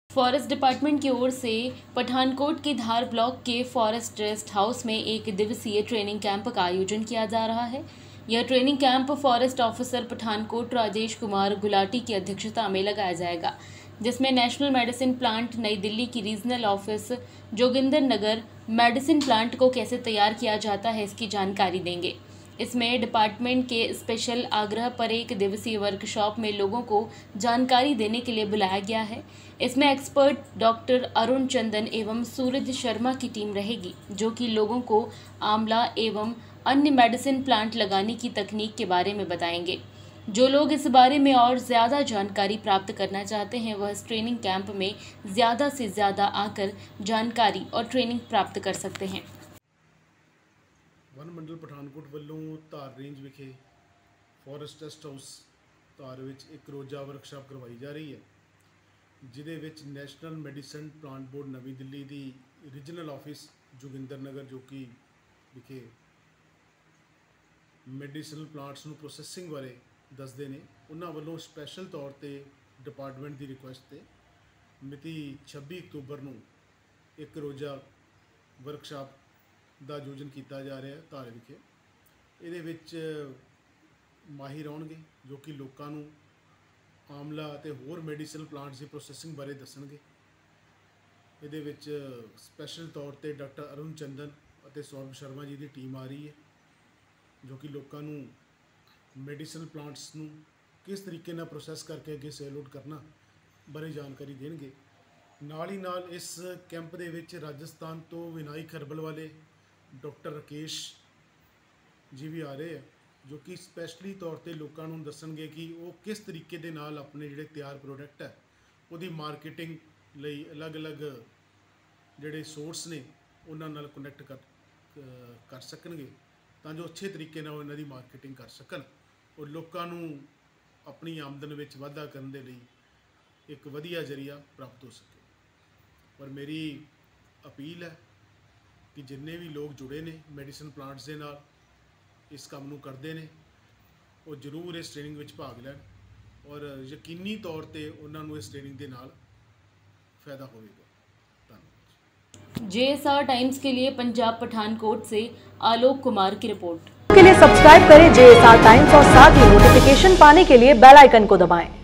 Forest department की ओर से पठानकोट के धार ब्लॉक के फॉरेस्ट रेस्ट हाउस में एक दिवसीय ट्रेनिंग कैंप का आयोजन किया जा रहा है। यह training camp forest officer Pathankot Rajesh Kumar Gulati की अध्यक्षता में लगाया जाएगा, जिसमें नेशनल मेडिसिन प्लांट नई दिल्ली की regional office Joginder Nagar medicine plant को कैसे तैयार किया जाता है इसकी जानकारी देंगे। इसमें डिपार्टमेंट के स्पेशल आग्रह पर एक दिवसीय वर्कशॉप में लोगों को जानकारी देने के लिए बुलाया गया है। इसमें एक्सपर्ट डॉक्टर अरुण चंदन एवं सूरज शर्मा की टीम रहेगी, जो कि लोगों को आंवला एवं अन्य मेडिसिन प्लांट लगाने की तकनीक के बारे में बताएंगे। जो लोग इस बारे में और ज़्यादा जानकारी प्राप्त करना चाहते हैं, वह इस ट्रेनिंग कैंप में ज़्यादा से ज़्यादा आकर जानकारी और ट्रेनिंग प्राप्त कर सकते हैं। वन मंडल पठानकोट ਵੱਲੋਂ ਧਾਰ ਰੇਂਜ ਵਿਖੇ ਫੋਰੈਸਟ ਰੈਸਟ ਹਾਊਸ ਧਾਰ ਵਿੱਚ ਇੱਕ ਰੋਜ਼ਾ ਵਰਕਸ਼ਾਪ ਕਰਵਾਈ ਜਾ ਰਹੀ ਹੈ, ਜਿਹਦੇ ਵਿੱਚ ਨੈਸ਼ਨਲ ਮੈਡੀਸਨ ਪਲਾਂਟ ਬੋਰਡ ਨਵੀਂ ਦਿੱਲੀ ਦੀ ਰੀਜਨਲ ਆਫਿਸ ਜੋਗਿੰਦਰ ਨਗਰ ਜੋ ਕਿ ਵਿਖੇ ਮੈਡੀਸਨਲ ਪਲਾਂਟਸ ਨੂੰ ਪ੍ਰੋਸੈਸਿੰਗ ਬਾਰੇ ਦੱਸਦੇ ਨੇ, ਉਹਨਾਂ ਵੱਲੋਂ ਸਪੈਸ਼ਲ ਤੌਰ ਤੇ ਡਿਪਾਰਟਮੈਂਟ ਦੀ ਰਿਕੁਐਸਟ ਤੇ ਮਿਤੀ 26 ਅਕਤੂਬਰ ਨੂੰ ਇੱਕ ਰੋਜ਼ਾ ਵਰਕਸ਼ਾਪ ਦਾ ਆਯੋਜਨ ਕੀਤਾ ਜਾ ਰਿਹਾ ਧਾਰ ਵਿਖੇ। ਇਹਦੇ ਵਿੱਚ ਮਾਹਿਰ ਆਉਣਗੇ ਜੋ ਕਿ ਲੋਕਾਂ ਨੂੰ ਆਮਲਾ ਅਤੇ ਹੋਰ ਮੈਡੀਸਨਲ ਪਲਾਂਟਸ ਦੀ ਪ੍ਰੋਸੈਸਿੰਗ ਬਾਰੇ ਦੱਸਣਗੇ। ਇਹਦੇ ਵਿੱਚ ਸਪੈਸ਼ਲ ਤੌਰ ਤੇ ਡਾਕਟਰ ਅਰੁਣ ਚੰਦਨ ਅਤੇ ਸੌਰਭ ਸ਼ਰਮਾ ਜੀ ਦੀ ਟੀਮ ਆ ਰਹੀ ਹੈ, ਜੋ ਕਿ ਲੋਕਾਂ ਨੂੰ ਮੈਡੀਸਨਲ ਪਲਾਂਟਸ ਨੂੰ ਕਿਸ ਤਰੀਕੇ ਨਾਲ ਪ੍ਰੋਸੈਸ ਕਰਕੇ ਅੱਗੇ ਸੇਲ ਆਊਟ ਕਰਨਾ ਬਾਰੇ ਜਾਣਕਾਰੀ ਦੇਣਗੇ। ਨਾਲ ਹੀ ਨਾਲ ਇਸ ਕੈਂਪ ਦੇ ਵਿੱਚ ਰਾਜਸਥਾਨ ਤੋਂ ਵਿਨਾਇਕ ਹਰਬਲ ਵਾਲੇ डॉक्टर राकेश जी भी आ रहे हैं, जो कि स्पैशली तौर पर लोगों को दसणगे कि वो किस तरीके दे नाल अपने जिहड़े तैयार प्रोडक्ट है उहदी मार्केटिंग लई अलग अलग जिहड़े सोर्स ने उन्हां नाल कनैक्ट कर सकणगे, तां जो अच्छे तरीके नाल इन्हां दी मार्केटिंग कर सकन और लोगों को अपनी आमदन विच वाधा करन दे लई एक वधिया जरिया प्राप्त हो सके। और मेरी अपील है कि जिन्ने भी लोग जुड़े ने मैडिसन प्लांट्स के नाल इस काम नूं करते हैं, वो जरूर इस ट्रेनिंग में भाग लैन और यकीनी तौर पर उन्होंने इस ट्रेनिंग के नाल फायदा होगा। धन्यवाद। JSR टाइम्स के लिए पंजाब पठानकोट से आलोक कुमार की रिपोर्ट। के लिए सब्सक्राइब करें JSR टाइम्स और साथ ही नोटिफिकेशन पाने के लिए बेल आइकन को दबाएं।